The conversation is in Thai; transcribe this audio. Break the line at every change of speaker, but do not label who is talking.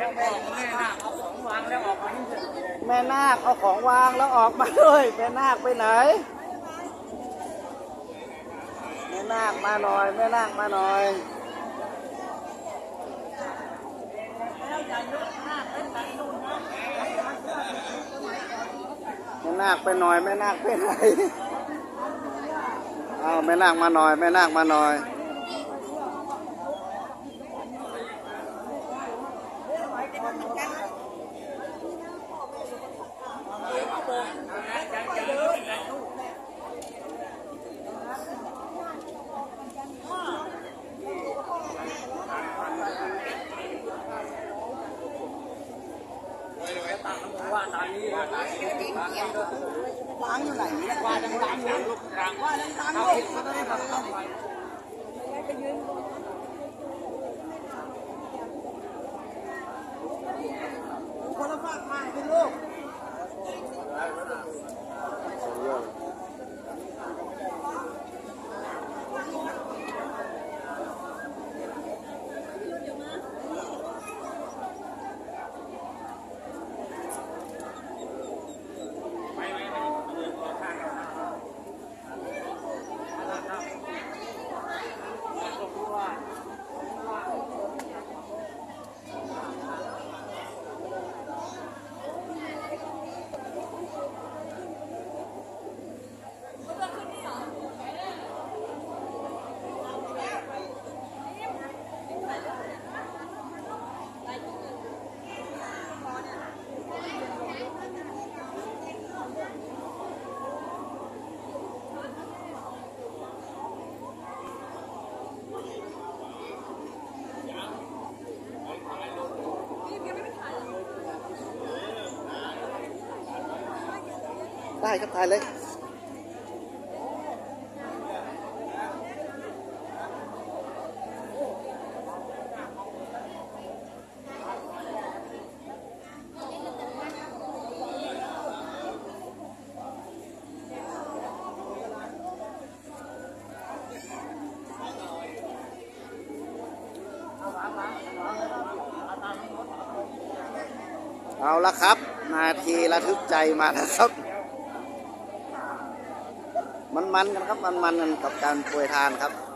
แม่นาคเอาของวางแล้วออกมาเลยแม่นาคไปไหนแม่นาคมาหน่อยแม่นาคมาหน่อยแม่นาคไปหน่อยแม่นาคไปไหนเอาแม่นาคมาหน่อยแม่นาคมาหน่อยล้างอยู่ไหนว่าดังล้างลูกล้างว่าดังล้างลูกมาได้แบบต้องไปคนละฝากมาเป็นลูกได้ครับถ่ายเลยเอาละครับนาทีระทึกใจมาแล้วครับมันกันครับมันกันกับการโปรยทานครับ